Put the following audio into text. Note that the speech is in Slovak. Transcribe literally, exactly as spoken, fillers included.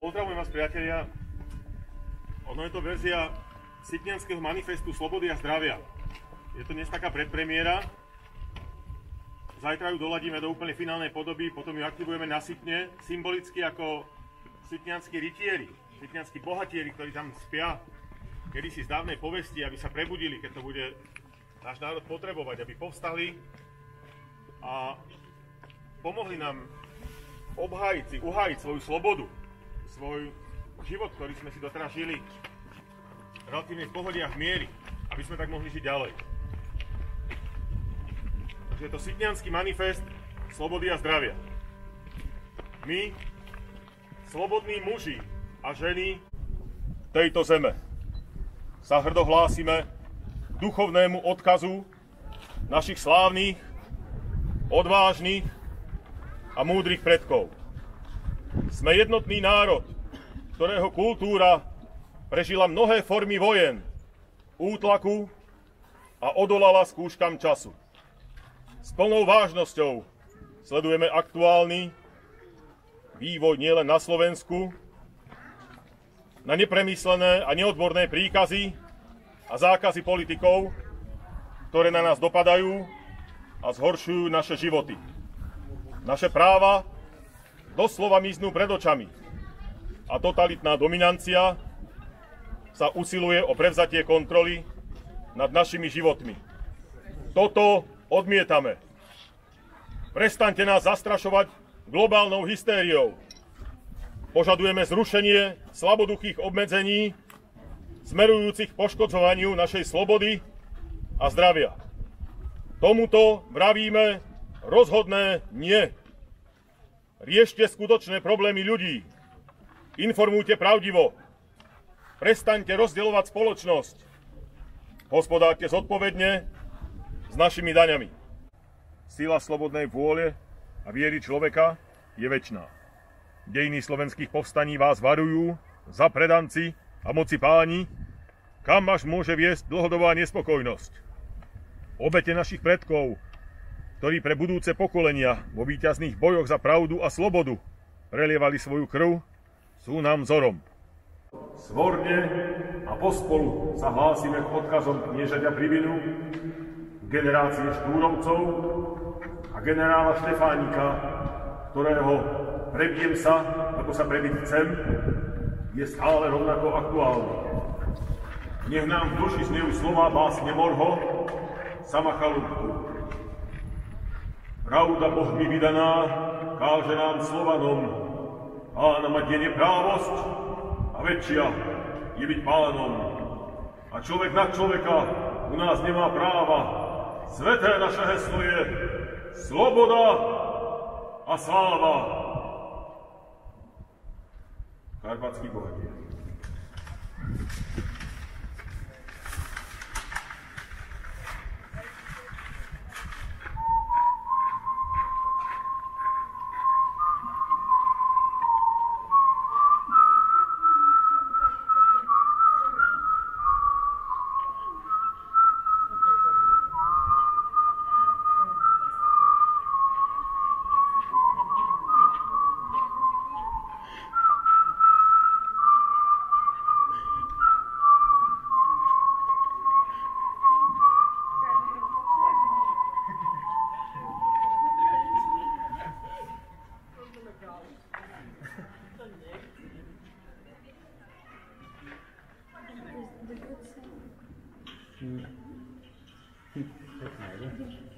Pozdravujem vás, priatelia. Ono je to verzia Sitnianského manifestu Slobody a zdravia. Je to dnes taká predpremiéra. Zajtra ju doladíme do úplne finálnej podoby, potom ju aktivujeme na Sitne, symbolicky ako sitnianskí rytieri, sitnianskí bohatieri, ktorí tam spia kedysi z dávnej povesti, aby sa prebudili, keď to bude náš národ potrebovať, aby povstali a pomohli nám obhájiť si, uhájiť svoju slobodu, svoj život, ktorý sme si doteraz žili relatívne v pohode a v miery, aby sme tak mohli žiť ďalej. Takže je to Sitniansky manifest Slobody a zdravia. My, slobodní muži a ženy tejto zeme, sa hrdo hlásime k duchovnému odkazu našich slávnych, odvážnych a múdrych predkov. Sme jednotný národ, ktorého kultúra prežila mnohé formy vojen, útlaku a odolala skúškam času. S plnou vážnosťou sledujeme aktuálny vývoj nielen na Slovensku, na nepremyslené a neodborné príkazy a zákazy politikov, ktoré na nás dopadajú a zhoršujú naše životy. Naše práva doslova miznú pred očami a totalitná dominancia sa usiluje o prevzatie kontroly nad našimi životmi. Toto odmietame. Prestaňte nás zastrašovať globálnou hystériou. Požadujeme zrušenie slaboduchých obmedzení smerujúcich k poškodzovaniu našej slobody a zdravia. Tomuto vravíme rozhodné nie. Riešte skutočné problémy ľudí. Informujte pravdivo. Prestaňte rozdeľovať spoločnosť. Hospodárte zodpovedne s našimi daňami. Sila slobodnej vôle a viery človeka je večná. Dejiny slovenských povstaní vás varujú, zapredanci a moci páni, kam až môže viesť dlhodobá nespokojnosť. Obete našich predkov, ktorí pre budúce pokolenia vo víťazných bojoch za pravdu a slobodu prelievali svoju krv, sú nám vzorom. Svorne a pospolu sa hlásime k odkazom kniežaťa Pribinu, generácie Štúrovcov a generála Štefánika, ktorého prebijem sa, ako sa prebiť chcem, je stále rovnako aktuálny. Nech nám v duši znejú slova básne Morho, sama chalúbku. Pravda Bohmi vydaná káže nám Slovanom, pána mať je neprávosť a väčšia je byť pánom. A človek na človeka u nás nemá práva. Sveté naše heslo je sloboda a sláva. Karpatský bohatier. Hmm. Hmm.